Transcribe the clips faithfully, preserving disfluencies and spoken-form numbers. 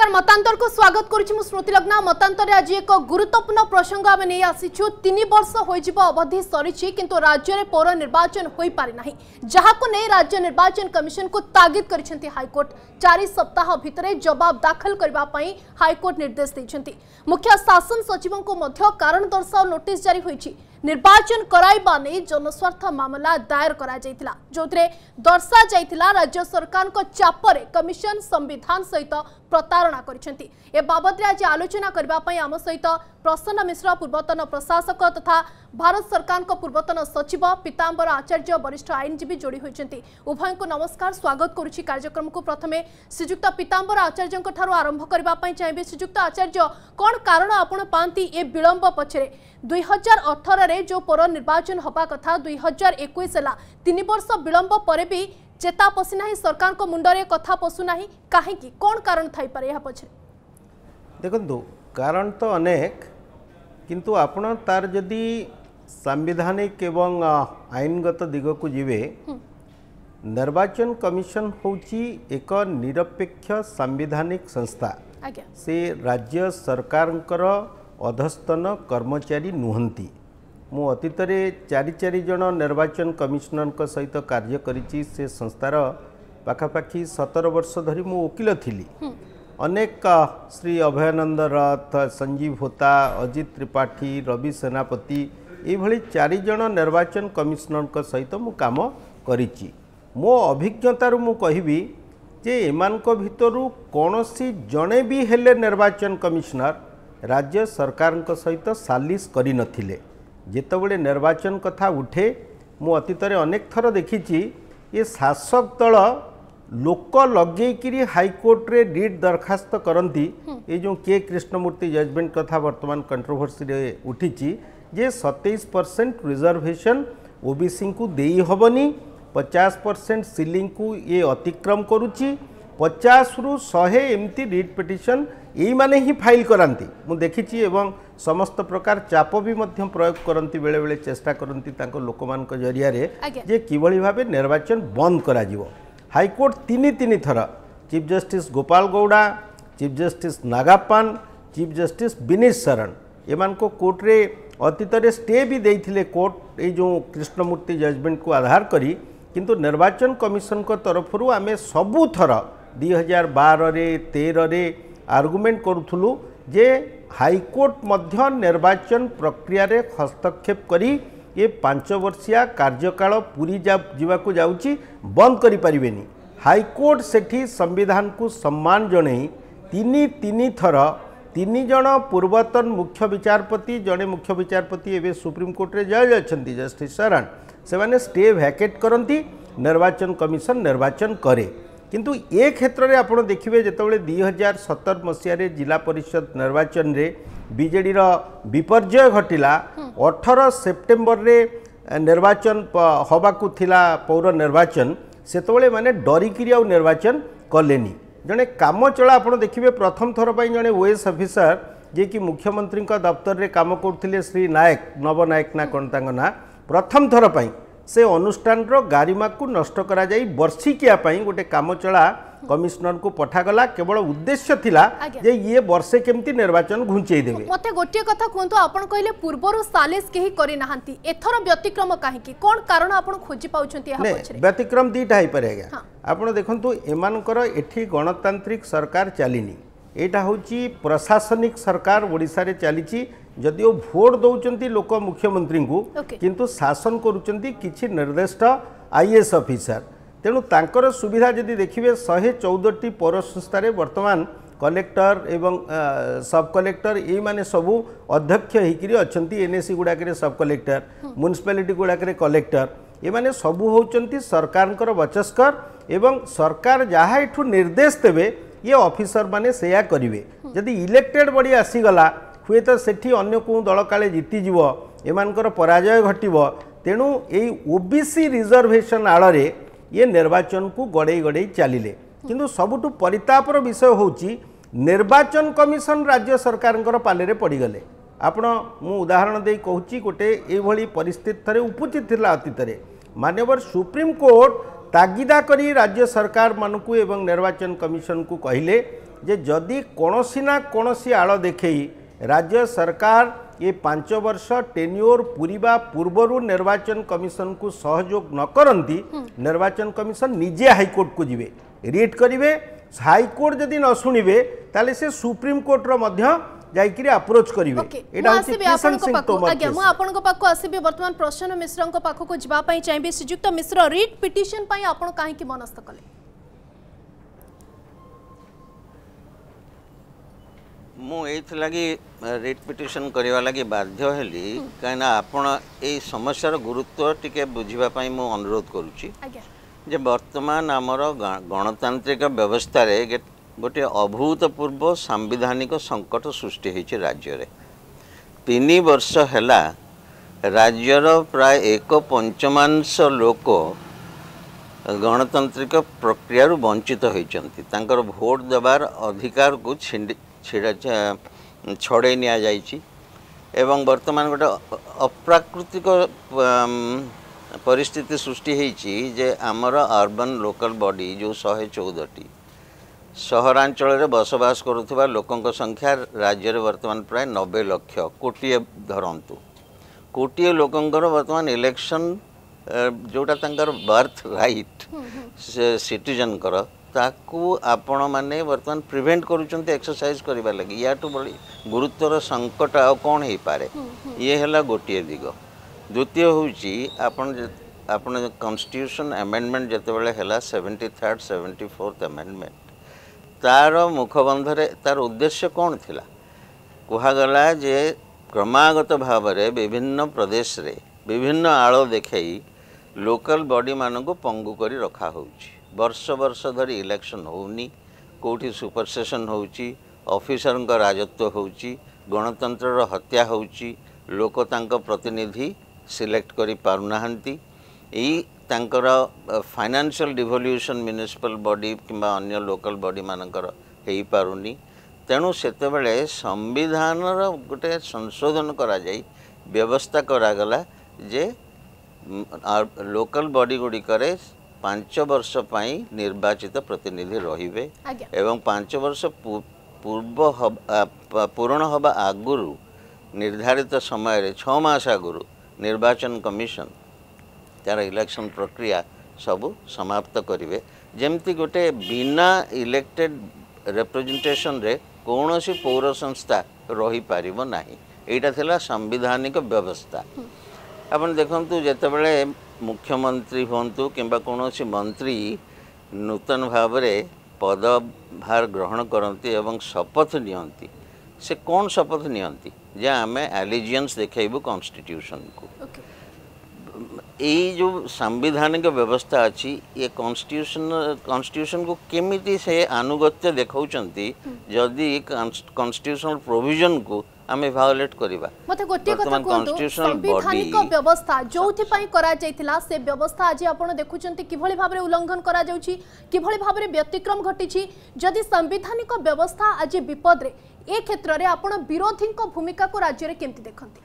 नमस्कार मतांतर को स्वागत करुछि मु स्मृति लग्ना। मतांतर आज एक गुरुत्वपूर्ण प्रसंग आम नहीं आसीछु। तीन वर्ष होइजिबो अवधि सरीछि किंतु राज्य में पौर निर्वाचन होई पारि नाही, जहाको नै राज्य निर्वाचन कमिशन को तागिद करिसेंती हाईकोर्ट। चार सप्ताह भितरे जवाब दाखल करबा पई हाईकोर्ट निर्देश दैछंती। मुख्य शासन सचिवों को मध्य कारण दर्शाओ नोटिस जारी होइछि। निर्वाचन कराइबा नै जनस्वार्थ मामला दायर करा जायतिला, जोथरे दर्शा जायतिला राज्य सरकार को चापरे कमिशन संविधान सहित प्रतारणा करिसेंती। ए बाबत आज आलोचना करबा पई आम सहित प्रसन्न मिश्र पूर्वतन प्रशासक तथा भारत सरकार को पूर्वतन सचिव पीतांबर आचार्य वरिष्ठ आईनजीवी जोड़ी होइछंती। उभय को नमस्कार, स्वागत करुछि कार्यक्रम को। प्रथमे श्रीजुक्त पीतांबर आचार्य ठारो आरंभ करबा पई चाहिबे। श्रीजुक्त आचार्य, कोन कारण आपण पांती ए विलंब पछरे? दुई हजार अठारह रे जो पौर निर्वाचन हवा कथा दुई हजार इक्कीस हला, तीन वर्ष विलंब परे भी चेता पशिना ही सरकार को मुंडरे कथा पशुना ही काहे की कोन कारण थाई पारे? या पछरे देखंतु कारण तो अनेक, किंतु आपण तार जदि संवैधानिक एवं आईनगत दिग को जीवे, निर्वाचन कमिशन होची एक निरपेक्ष संवैधानिक संस्था। से राज्य सरकारंकर अधस्तन कर्मचारी नुहंती। मु अतीत चारि चारि जन निर्वाचन कमिशनर सहित कार्य करिछि। से संस्थार पाखापाखि सतर वर्ष धरी मु वकील थिली। अनेक श्री अभयानंद रथ, संजीव होता, अजित त्रिपाठी, रवि सेनापति ये चारि जन निर्वाचन कमिशनर सहित मु काम करिछि। मो अभिज्ञतार मु कहिबी जे एमानक भितरु कोनोसी जणे भी हेले निर्वाचन कमिशनर राज्य सरकार सहित सालिस करि नथिले। जेतबेले निर्वाचन कथा उठे, मु अतीत अनेक थर देखिछि ये शासक दल लोक लगे हाईकोर्ट रे रिट दरखास्त करती। ये जो के कृष्णमूर्ति जजमेंट कथा वर्तमान कंट्रोवर्सी रे उठी जे सत्ताईस परसेंट रिजर्वेशन ओबीसी को देई हबनी, पचास परसेंट सीलिंग को ये अतिक्रम करुच्ची, पचास रु शहे एमती रिट पिटिशन यही माने ही फाइल करांती मु देखिछि। एवं समस्त प्रकार चाप भी मध्य प्रयोग करती, बेले बेले चेष्टा करती तांको लोकमान को जरिया रे जे किभली भाबे निर्वाचन बंद करा जिवो। हाईकोर्ट तीन तीन थर chief justice Gopal Gowda, chief justice Nagappan, chief justice Vineet Saran एमान को कोर्ट रे अतीत स्टे भी देइथिले कोर्ट ये जो कृष्णमूर्ति जजमेंट को आधार करी। किंतु निर्वाचन कमिशन को तरफरु आमे सबु थर दुई हजार बारह रे तेरह रे आर्गुमेंट करूथुलु जे हाईकोर्ट मध्य निर्वाचन प्रक्रिया रे हस्तक्षेप करी ये पांच वर्षिया कार्यकाल पूरी जा जीवाकू जाउची बंद करि परिबेनी। हाईकोर्ट सेठी संविधान को सम्मान जणई तीन तीन थर तीन जन पूर्वतन मुख्य विचारपति, जड़े मुख्य विचारपति एवं सुप्रीम कोर्ट रे जज अछंती जस्टिस शरण, से माने स्टे वैकेट करती, निर्वाचन कमिशन निर्वाचन करे। किंतु ए क्षेत्र में आप देखिए जितेबाला दुई हजार सतर मसीह जिला परिषद निर्वाचन रे बीजेडी रो विपर्जय घटिला। अठारह सेप्टेम्बर रे निर्वाचन हवाकू थिला पौर निर्वाचन, सेतबेले माने डरिकी आ निर्वाचन कलेनी। जड़े काम चला आप देखिए प्रथम थर पर जड़े ओएस ऑफिसर जे कि मुख्यमंत्री दफ्तर रे काम करते श्री नायक नव नायक ना कौन तांग ना, प्रथम थर पर से अनुष्ठान रो गारिमा को नष्ट करा जाई वर्षिकिया पई गोटे काम चला कमिश्नर को पठागला। केवल उद्देश्य थिला जे ये वर्षे केमती निर्वाचन घुंचेई देबे। मते गोटे कथा कहंतु, आपण कहले पूर्वरु सालिस केही करि नाहंती, एथर व्यतिक्रम काहे की कोन कारण आपण खोजि पाउछंती? हा पछरे व्यतिक्रम दीटा है परेगा। आपण देखंतु एमानकर एठी गणतांत्रिक सरकार चलिनी, एटा होची प्रशासनिक सरकार ओडिसा रे चलीची। जदिओ भोट दौरान लोक मुख्यमंत्री को okay. किंतु शासन करुचंती किछि निर्दिष्ट आईएएस ऑफिसर। तेणु तांकर सुविधा जदि देखिए शहे चौदह टी पौर संस्था वर्तमान कलेक्टर एवं सब कलेक्टर ये माने सबू अध्यक्ष होकर अच्छा। एनएसी गुड़ाक सब कलेक्टर, म्युनिसिपालिटी गुड़ाक कलेक्टर, ये माने सबू होचंती सरकार वचस्कर एवं सरकार जहाँ एठू निर्देश देवे ये ऑफिसर माने सेया करिवे। जदि इलेक्टेड बॉडी आसीगला हुए तो सेठी अन्य को दल काले जीतीज एमानकर पराजय घटिव। तेणु यही ओबीसी रिजर्वेशन आड़े ये निर्वाचन को गड़े गड़े चलिले। किंतु सबुठु परितापर विषय होची निर्वाचन कमिशन राज्य सरकार पाले पड़गले। आपण मु उदाहरण दे कहूँ गोटे ये परिस्थिति थरे उपस्थित थिला अतीत। माननीय सुप्रीम कोर्ट तागिदा करी राज्य सरकार मानकू एवं निर्वाचन कमिशन को कहले जे जदि कौनसी ना कौनसी आड़ देखई राज्य सरकार ये पांच वर्ष टेन्योर पूरीबा पूर्वरु निर्वाचन कमिशन को सहयोग न करंती निर्वाचन कमिशन निजे हाईकोर्ट को जिवे रिट करिवे हाईकोर्ट जदि न शुणिबे ताले से सुप्रीम कोर्ट रो मध्य जाइकिरी अप्रोच करिवे एटा होछि किशन सिंह तोमर आज्ञा मु आपन को पाखो आसीबे वर्तमान प्रश्न मिश्र को पाखो को जिबा पई चाहिबे श्रीयुक्त मिश्र रिट पिटिशन पई आपन काहे की मनस्थ कले मु एथ लगी रिट पिटिशन करवा लगी बाध्य हेली कहीं आपण ए समस्यार गुरुत्व टिके बुझिबा पई मु अनुरोध करूची जे वर्तमान आमर गणतांत्रिक व्यवस्था रे गोटे अभूतपूर्व सांविधानिक संकट सृष्टि होइछि राज्य रे तीन वर्ष हैला राज्यर प्राय एक पंचमांश लोक गणतांत्रिक प्रक्रिया वंचित होइछन्ति तांकर भोट देवार अधिकार को छिड़ा छड़े निया जाइछि एवं वर्तमान गोटे अप्राकृतिक परिस्थिति सृष्टि होइछि जे आमर अर्बन लोकल बॉडी जो एक सौ चौदह टी सहरांचल बसवास करुवा लोकों संख्या राज्य में वर्तमान प्राय नब्बे लक्ष कोटिए धरतु कोटिए लोकंर वर्तमान इलेक्शन जोटा तंकर बर्थ राइट सिटीजन कर ताकू आपण माने वर्तमान प्रिवेंट करूचंते एक्सरसाइज करबा लगी या तो बड़ी गुरुत्वर संकट आ कौन हो पारे ये हैला गोटिए दिग द्वितीय होची आपण आपण कॉन्स्टिट्यूशन अमेंडमेंट जते बेले हैला seventy third seventy fourth amendment तार मुखबंधरे तार उद्देश्य कौन थिला कहगला जे क्रमागत भाव में विभिन्न प्रदेश रे विभिन्न आड़ देखई लोकल बॉडी मान को पंगु करी रखा होउची वर्ष वर्ष धरी इलेक्शन होउनी कोठी सुपर सेशन होउची ऑफिसर का राजत्व होउची गणतंत्र हत्या होउची लोक तांको प्रतिनिधि सिलेक्ट करी पारुनाहांती ई तांकर फाइनेंशियल डिवोल्यूशन म्युनिसिपल बॉडी किंबा अन्य लोकल बॉडी मानकर हेई पारुनी तेणु सेतेबेले संविधान गोटे संशोधन करा जाई व्यवस्था करागला जे लोकल बॉडी गुडी करे पांच वर्ष पाई निर्वाचित प्रतिनिधि रहिबे एवं पांच वर्ष पूर्व पूर्ण हबा आगुरु निर्धारित समय रे छह मास आगुरु निर्वाचन कमिशन तार इलेक्शन प्रक्रिया सबू समाप्त करेंगे जमती गोटे बिना इलेक्टेड रिप्रेजेंटेशन रे कौन सी पौर संस्था रही पारिबो नाही एटा थिला संवैधानिक व्यवस्था अपन देखंतु जेतेबेले मुख्यमंत्री होंतु किंबा कौन सी मंत्री नूतन भाव में पदभार ग्रहण करती एवं शपथ नियंती से कौन शपथ नियंती जे आमे एलिजियंस देखेबु कॉन्स्टिट्यूशन को okay. ये जो संवैधानिक व्यवस्था अच्छी ये कॉन्स्टिट्यूशन कॉन्स्टिट्यूशन को केमिति से आनुगत्य देखाउचंती जदि कॉन्स्टिट्यूशनल प्रोविजन को आमे वायोलेट करबा मते गोटे कथा कोंतो संवैधानिक व्यवस्था जोथि पई करा जायतिला से व्यवस्था आज आपण देखुचंती किभଳି भाबरे उल्लंघन करा जाउची किभଳି भाबरे व्यतिक्रम घटिची जदि संवैधानिक व्यवस्था आज विपद रे ए क्षेत्र रे आपण विरोधी को भूमिका को राज्य रे केमति देखंती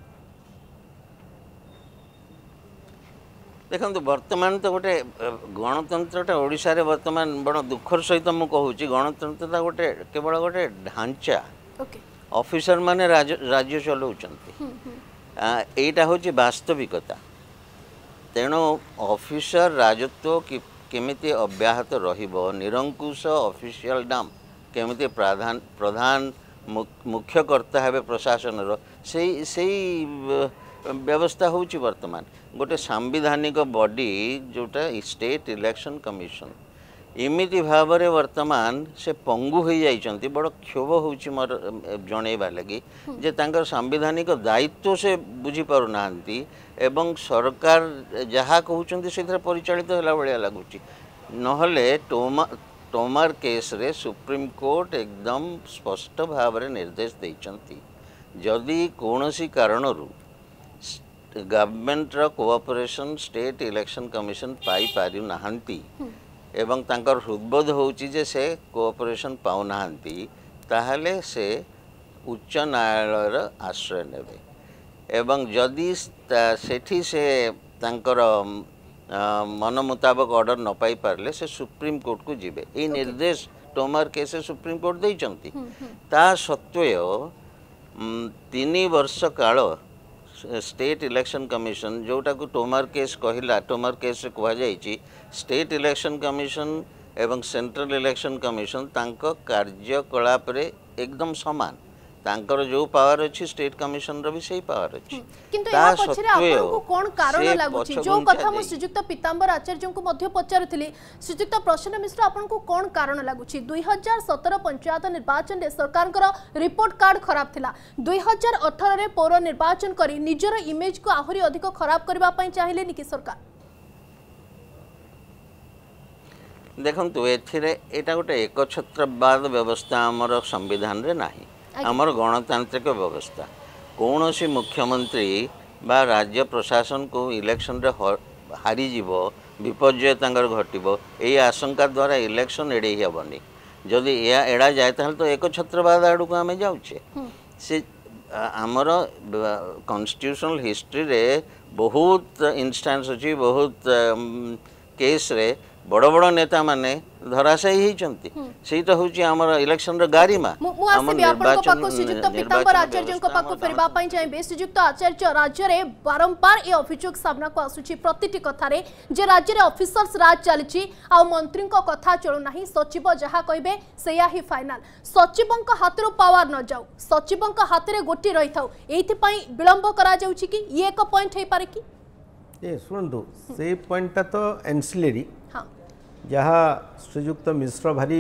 देखो वर्तमान तो गोटे गणतंत्रटा ओडिशा रे वर्तमान बड़ दुखर सहित मु कहूची गणतंत्रता गोटे केवल गोटे ढांचा ऑफिसर माने राज्य चलाउचंती एटा होची वास्तविकता तेणु ऑफिसर राजत्व केमिति अब्याहत रहिबो निरंकुश ऑफिशियल डाम केमिति प्रधान प्रधान मुख्य कर्ता हेबे प्रशासन रो सेई सेई व्यवस्था होची वर्तमान गोटे सांविधानिक बॉडी जोटा स्टेट इलेक्शन कमिशन इमिति भाव में वर्तमान से पंगु हो जाइछंती बड़ क्षोभ होची मोर जणेबा लगी जे तांकर सांविधानिक दायित्व से बुझी पारु नांती एवं सरकार जहाँ कहउचंती सेथरे परिचालित होला बळिया लागुची नहले टोमा टोमार केस रे सुप्रीम कोर्ट एकदम स्पष्ट भाव में निर्देश देइछंती जदि कोनोसी कारणरू गवर्नमेंट रो कोऑपरेशन स्टेट इलेक्शन कमिशन पाई पारि नाहंती एवं तांकर हृदबोध होची जे से कोऑपरेशन पाउ नाहंती ताहले से उच्च न्यायालय आश्रय नेबे एवं जदि सेठी से तांकर मन मुताबक ऑर्डर न पाई पारले से सुप्रीम कोर्ट को जिबे ए निर्देश टोमर केस सुप्रीम कोर्ट देइचंती ता सत्वे तीन वर्ष काल स्टेट इलेक्शन कमिशन जोटा को टोमर केस कहला टोमर केस से कह जाइए स्टेट इलेक्शन कमिशन एवं सेंट्रल इलेक्शन कमिशन तांको कार्यकलाप रे एकदम समान तांकर जो पावर अच्छी स्टेट कमिशन रो भी सही पावर अच्छी किंतु या पछरे आपन को कोन कारण लागुची जो कथा मो श्रीजुक्त पीतांबर आचार्य को मध्य पचारथिली श्रीजुक्त प्रश्न मिश्र आपन को कोन कारण लागुची दो हज़ार सत्रह पंचायत निर्वाचन रे सरकार को रिपोर्ट कार्ड खराब थिला दो हज़ार अठारह रे पौर निर्वाचन करी निजर इमेज को आहुरी अधिक खराब करबा पई चाहिले नि कि सरकार देखंतु एथिरे एटा गोटे एकछत्रवाद व्यवस्था हमर संविधान रे नाही आमर गणतांत्रिक व्यवस्था कौन सी मुख्यमंत्री बा राज्य प्रशासन को इलेक्शन रे हारी जीवो विपर्यय तांगर घटिबो एई आशंका द्वारा इलेक्शन एड़े हेबनी जदि या एड़ा जाय ताल तो एक छत्रवाद आडू को आमे जाउछे से आमर कॉन्स्टिट्यूशनल हिस्ट्री रे बहुत इंस्टेंस अछि बहुत केस रे बड़ बड़ नेता माने धराशायी होती सेटा होची हमर इलेक्शन रे गारिमा मु आसे भी आपन को पाको श्रीजुक्त पीतांबर आचार्य को पाको फेरबा पई चाहे श्रीजुक्त आचार्य राज्य रे बारंबार ए अभियोग सामना को आसुची प्रतिटी कथा रे जे राज्य रे ऑफिसर्स राज चलीची आ मंत्री को कथा चलु नाही सचिव जहा कहबे सेया ही फाइनल सचिवों को हाथ रो पावर न जाऊ सचिवों को हाथ रे गोटी रही थाउ एथि पई विलंब करा जाउची कि ये एक पॉइंट हे पारे कि ए सुनंदु से पॉइंटटा तो एंसिलरी हां जहाँ श्रीजुक्त मिश्र भारी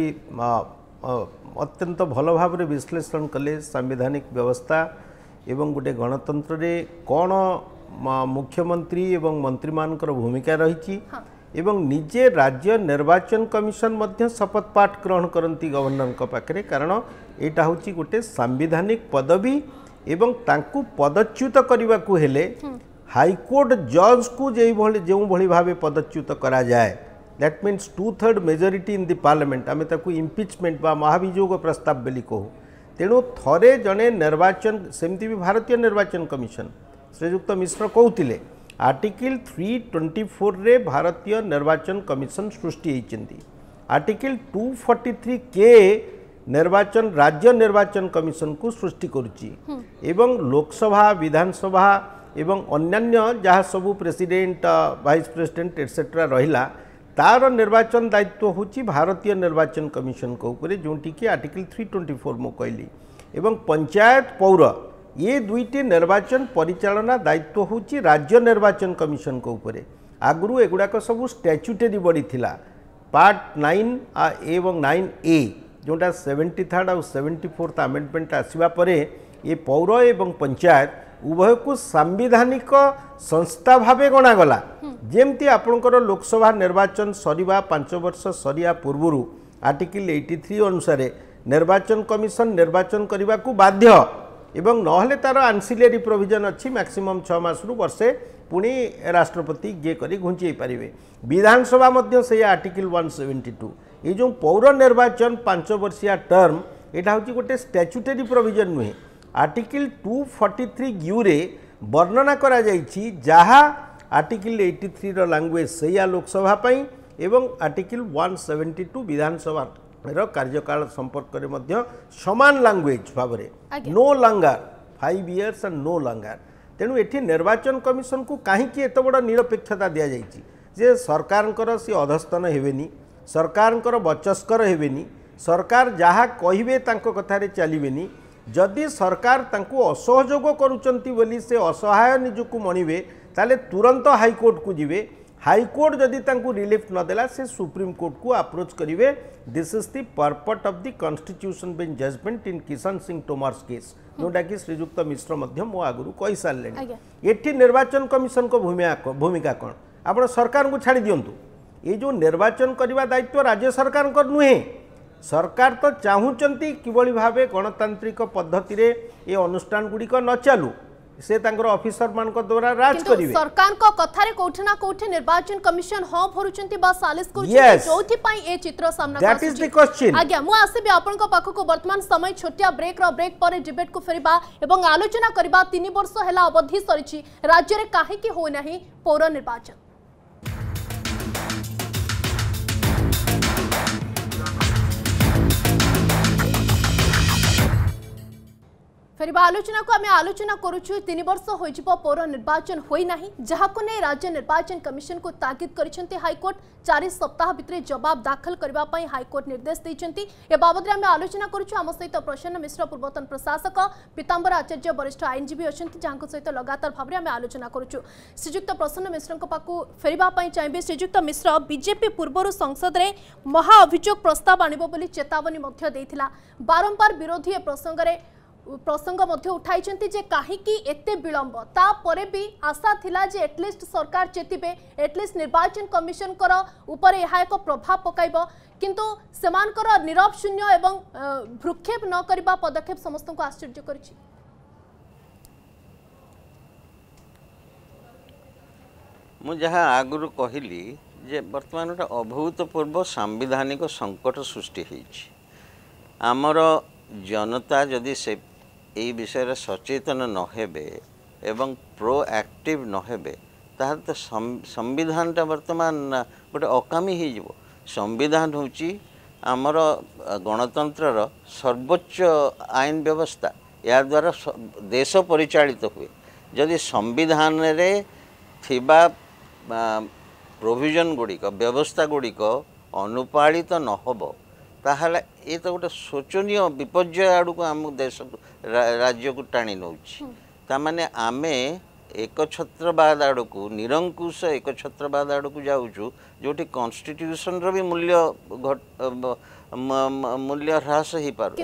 अत्यंत भल भाव विश्लेषण कले संवैधानिक व्यवस्था एवं गोटे गणतंत्र रे कौन मुख्यमंत्री एवं मंत्री मानकर भूमिका रही एवं निजे राज्य निर्वाचन कमिशन मध्य शपथ पाठ ग्रहण करती गवर्नर पाखे कारण यहाँ हूँ गोटे संवैधानिक पदवी एवं तांकु पदच्युत करने को हेले हाईकोर्ट जज को जो भली भाव पदच्युत करा जाए that means two third majority in the parliament आम ताकू इम्पिचमेंट बा महाभियोग प्रस्ताव बोली कहू तेणु थरे जड़े निर्वाचन सेमती भी भारतीय निर्वाचन कमिशन श्रीजुक्त मिश्र कहते आर्टिकल थ्री ट्वेंटी फोर रे भारतीय निर्वाचन कमिशन सृष्टि होती आर्टिकल टू फोर्टी थ्री के निर्वाचन राज्य निर्वाचन कमिशन को सृष्टि करुच्ची एवं लोकसभा विधानसभा एवं अन्यान्य जहाँ सबू प्रेसिडेंट वाइस प्रेसिडेंट एटसेट्रा रहिला तार निर्वाचन दायित्व होची भारतीय निर्वाचन कमिशन को ऊपर जोटी कि आर्टिकल थ्री ट्वेंटी फोर मु कहली एवं पंचायत पौर ये दुईटी निर्वाचन परिचालना दायित्व होची राज्य निर्वाचन कमिशन को ऊपर आगु एगुड़ाक सब स्टैच्यूटरी बॉडी थिला पार्ट नाइन एवं नाइन ए जोटा सेवेन्टी थर्ड आउ सेवेन्टी फोर्थ आमेंडमेंट आसवा परे ये पौर एवं पंचायत उभय को सांविधानिक संस्था भावे गणागला जेमती आपणकर लोकसभा निर्वाचन सरीबा पांच वर्ष सरिया पूर्व आर्टिकल एटी थ्री अनुसार निर्वाचन कमिशन निर्वाचन करने को बाध्य एवं नहले तार आंसिलरी प्रोविजन अच्छी मैक्सिमम छः मास रु वर्षे पुणी राष्ट्रपति ये करी घुंचई पारे विधानसभा मध्य से आर्टिकल वन सेवेन्टी टू ये जो पौर निर्वाचन पांच वर्षिया टर्म यहाँ हूँ गोटे स्टैच्यूटरी प्रोविजन नुहे article two forty three U रे वर्णना करा जाइछि जहाँ आर्टिकल एटी थ्री रो लैंग्वेज सैया लोकसभा पाई एवं article one seventy two Vidhan Sabha रो कार्यकाल संपर्क रे मध्य समान लैंग्वेज भाव no longer five years and no longer तेणु एठी निर्वाचन कमिशन को कहीं एत बड़ निरपेक्षता दि जाइछि जे सरकार सी अधस्तन हेबेनी सरकार बचस्कर हेबेनी सरकार जहाँ कहिबे तांको कथारे चलिबेनी जदि सरकार तांको असहयोग करुचंती बोली से असहाय निजको मणिबे ताले तुरंत हाईकोर्ट को जीवे हाईकोर्ट जदि तांको रिलीफ न देला से सुप्रीम कोर्ट को अप्रोच करिवे this is the purport of the constitution bench judgement in Kishan Singh Tomar's case जोटा कि श्रीजुक्त मिश्र मध्य मो आगु कहि सारले एठी निर्वाचन कमिशन को भूमिका भूमिका कौन आपण सरकार को छाड़ी दियंतु ये जो निर्वाचन करने दायित्व राज्य सरकार को नुहे सरकार तो चाहूँगी किभली भाव गणतांत्रिक पद्धति रे ये अनुष्ठान गुड़िक न चालू से तांकर ऑफिसर मान को द्वारा राज करिवे सरकार को कथारे कोठी ना कोठी निर्वाचन कमिशन हां भरुचंती बा सालिस करूचंती जोथि पई ए चित्र सामना दैट इज द क्वेश्चन आज्ञा मु आसीबे आपन को पाखो को वर्तमान समय छोटिया ब्रेक रो ब्रेक पर डिबेट को फेरिबा एवं आलोचना करबा तीन वर्ष हैला अवधि सरिछि राज्य रे काहे कि हो नाही पौर निर्वाचन। फेर आलोचना को आम आलोचना करुचु तीन वर्ष हो पौर निर्वाचन होना जहां नहीं राज्य निर्वाचन कमिशन को तागिद कर हाइकोर्ट चार सप्ताह भितर जवाब दाखल करने हाइकोर्ट निर्देश देते ए बाबद आम आलोचना करुचु आम सहित प्रसन्न मिश्र पूर्वतन प्रशासक पीतांबर आचार्य वरिष्ठ आईनजीवी अच्छा जहां सहित लगातार भाव में आम आलोचना करुचु श्रीजुक्त प्रसन्न मिश्र पाखु फेरवाई चाहिए श्रीजुक्त मिश्र बीजेपी पूर्व संसद में महा अभियोग प्रस्ताव आणिबो बोली चेतावनी मध्य देथिला बारंबार विरोधी ए प्रसंग रे प्रसंग मध्य उठाई जे कहीं एते विलंब तापर भी आशा थिला जे एटलिस्ट सरकार चेतिबे एटलिस्ट निर्वाचन कमिशन कर ऊपर यह एक प्रभाव पकाइब किंतु सेमानकर नीरव शून्य एवं भ्रुक्षेप न करबा पदक्षेप समस्त को आश्चर्य करिछि। मु जहाँ आगुरु कहली जे वर्तमान गोटे अभूतपूर्व सांविधानिक संकट सृष्टि होइछि आमर जनता जदि से यही विषय सचेतन न हेबे एवं प्रोएक्टिव न हेबे ताहले तो संविधानटा वर्तमान गोटे अकामी हो संविधान होची आमर गणतंत्रर सर्वोच्च आईन व्यवस्था या द्वारा देश परिचालित हुए जदि संविधान रे थिबा प्रोविजन गुड़िक व्यवस्था गुड़िक अनुपालित न होबो ताहले ये तो गोटे शोचनीय विपर्य आड़ को आम देश राज्य को टाणी नौ ताने आमे एक छत्रवाद आड़ को निरंकुश एक छत्रवाद आड़ को जाऊँ जो कॉन्स्टिट्यूशन रो भी मूल्य मूल्य ह्रास हो पार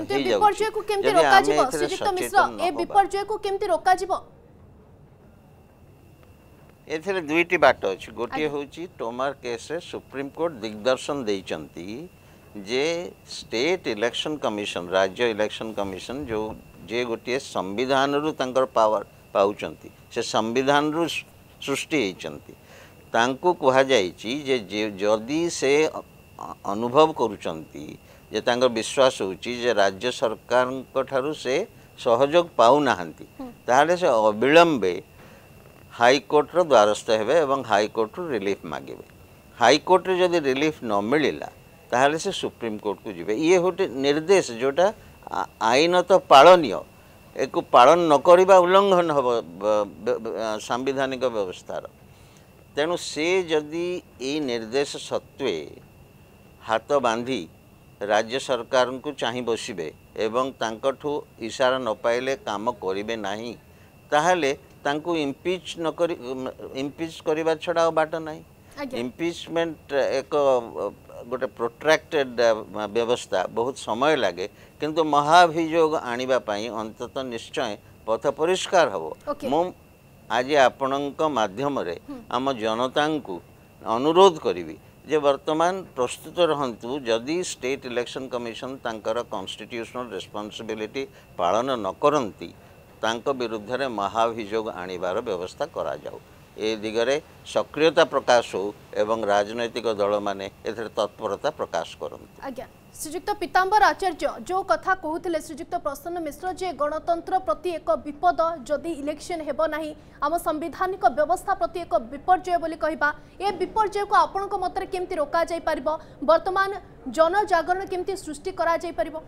एथिरे दुईटी बाट अच्छी गोटे हूँ टोमार केस सुप्रीम कोर्ट दिग्दर्शन देइचंती जे स्टेट इलेक्शन कमिशन राज्य इलेक्शन कमिशन जो जे गोटे संविधान रु तंकर पावर पाउचंती से संविधान रु सृष्टि होइचंती तांको कहा जाइछि जे जदि से अनुभव करूचंती जे तांकर विश्वास होछि जे राज्य सरकार को ठारू से सहयोग पाउ नाहंती ताहले से अविलंबे हाईकोर्ट रो द्वारस्थ हेबे एवं हाईकोर्ट रो रिलीफ मागेबे हाईकोर्ट रे जदि रिलीफ न मिलिला ताहले से सुप्रीम कोर्ट को जीवे ये गोटे निर्देश जोटा आईन तो पालनीय एक पालन न करिबा उल्लंघन हम सांविधानिक व्यवस्थार तेणु से जदि ये निर्देश सत्वे हाथ बांधी राज्य सरकार को चाह बसबे एवं तांकठू इशारा न पाइले काम करेंगे नहीं ताहले तांको इम्पिच न करी इम्पिच करबा छड़ा बाट नहीं इम्पिचमेंट एक गोटे प्रोट्रैक्टेड व्यवस्था बहुत समय लगे किंतु महाभियोग आनिबा पाई अंततः निश्चय पथ परिष्कार हबो मु आज आपणक माध्यम रे आम जनता को अनुरोध करी जे वर्तमान प्रस्तुत रहंतु जदि स्टेट इलेक्शन कमिशन तांकर कॉन्स्टिट्यूशनल रिस्पांसिबिलिटी पालन न करंती तांक विरुद्ध रे महाभियोग आनिबार व्यवस्था करा जाऊ ए दिगरे सक्रियता प्रकाश हो एवं राजनैतिक दल माने एथरे तत्परता प्रकाश करंतु। आज्ञा श्रीजुक्त पीतांबर आचार्य जो कथा कहते श्रीजुक्त प्रसन्न मिश्र जे गणतंत्र प्रति एक विपद जदि इलेक्शन हेबो नाही आम संवैधानिक व्यवस्था प्रति एक विपर्यय बोली कहबा ए विपर्यय को आपनक मतरे केमती रोका जाय परिबो वर्तमान जन जागरण केमती सृष्टि करा जाय परिबो।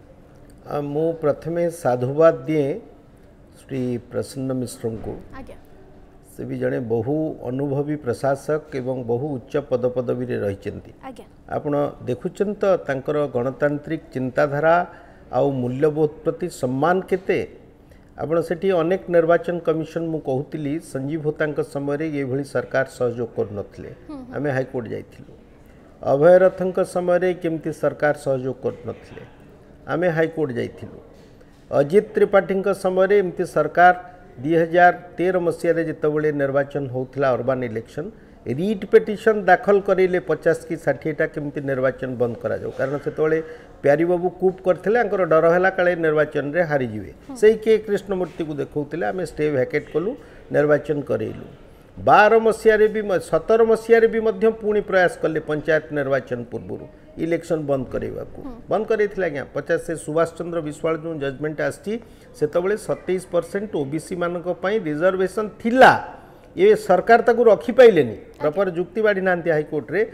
मु प्रथमे साधुवाद दिए श्री प्रसन्न मिश्र को आज्ञा से भी जड़े बहु अनुभवी प्रशासक एवं बहु उच्च पदपदवी रही आपण देखुन तो तांकर गणतांत्रिक चिंताधारा आउ मूल्यबोध प्रति सम्मान केते आपण सेठी अनेक निर्वाचन कमिशन मु कहूली संजीव होता समय ये भली सरकार सहयोग कर आमे हाईकोर्ट जाइथिलु अभय रथंक समय केमती सरकार सहयोग कर आमे हाईकोर्ट जाइथिलु अजित त्रिपाठी समय एमती सरकार दुई हजार तेरह मसीह जितेबाला निर्वाचन होता अर्बान इलेक्शन रिट पिटिशन दाखल करेले पचास कि षाठीटा केमती निर्वाचन बंद करा जाओ कारण से प्यारी बाबू कूप करते डर है काले निर्वाचन रे हारीजे से के कृष्णमूर्ति को देखते आम स्टे भैकेट कलु निर्वाचन करेलु बार मसीह भी सतर मसीह भी पुणी प्रयास कले पंचायत निर्वाचन पूर्व इलेक्शन बंद करवा बंद कर आज्ञा पचास से सुभाष चंद्र विश्वाल जो जजमेंट आसी सतैश परसेंट ओबीसी मानक रिजर्वेशन थिला ये सरकार ताकू रखी पाइले प्रॉपर जुक्ति बाड़ी ना हाईकोर्ट रे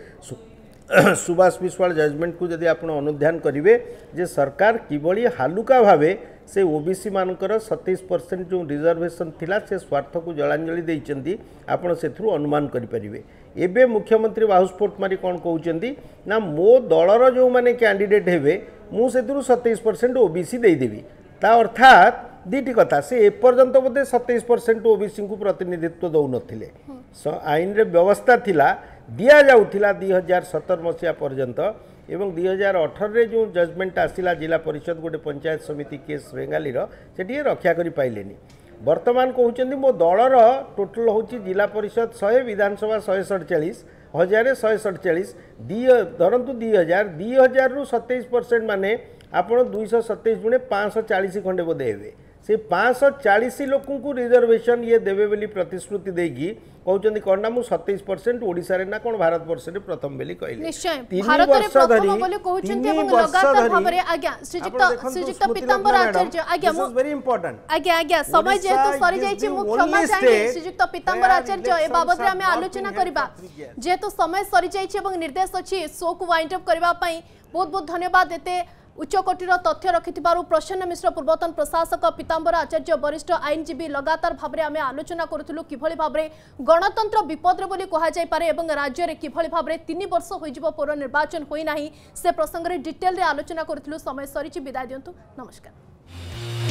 सुभाष विश्वाल जजमेंट को जदि आप अनुध्यान करेंगे जे सरकार किभली हालुका भावे से ओबीसी मानकर सतैश परसेंट जो रिजर्वेशन थिला से स्वार्थ को जलांजलि देइचंदी आपण सेथरु अनुमान करि परिबे। एबे मुख्यमंत्री बाहुस्फोट मारी कौन कहते ना मो दलर जो मैंने कैंडिडेट हेबे मु सेथरु सतैश परसेंट ओबीसी देदेवी ता अर्थात दीटी कथा से एपर्यंत बोधे सतैश परसेंट ओबीसी को प्रतिनिधित्व दौन आईन रे व्यवस्था थिला दिया जाउथिला दुई हजार सतर मसीहा पर्यंत एवं दुई हजार अठर रे जो जजमेंट आसिला जिला परिषद गोटे पंचायत समिति केस रेंगाली से रक्षा करि पाइलेनी। वर्तमान कहते मो दलर टोटल हूँ जिला परिषद शहे विधानसभा शहे सड़चाश हजार शहे सड़चाश दी धरतु दुई हजार दुई हजार रु सतैश परसेंट माने आप दुईश सतैश गुणे पाँच चालीस खंडे बोधे हे से पाँच चालीस लोक को रिजर्वेशन ये देवे बोली प्रतिश्रुति देगी कहते कौन ना मुझे सतैश परसेंट ओडिशा रे ना कौन भारत वर्ष रे प्रथम बेली कहले तीन वर्ष धरी तीन वर्ष धरी आज्ञा श्रीजुक्त श्रीजुक्त पीतांबर आचार्य आज्ञा वेरी इंपोर्टेंट आज्ञा आज्ञा समय जेहेतु सरी जाइछि मु क्षमा चाहे श्रीजुक्त पीतांबर आचार्य ए बाबत रे हमें आलोचना करबा जेहेतु समय सरी जाइछि एवं निर्देश अछि शो को वाइंड अप करबा पई बहुत बहुत धन्यवाद एते उच्चकोटीर तथ्य रखिथिबारु प्रसन्न मिश्र पूर्वतन प्रशासक पीतांबर आचार्य वरिष्ठ आईनजीवी लगातार भाव में आलोचना करुथुलु किभଳି भाव गणतंत्र विपद्रे बोली कहा जाय पारे एवं राज्य रे किभଳି भाव तीन वर्ष होइजिबो पौर निर्वाचन होई नाही से प्रसंग रे डिटेल रे आलोचना करुथुलु। समय सरीची विदाय दियंतु नमस्कार।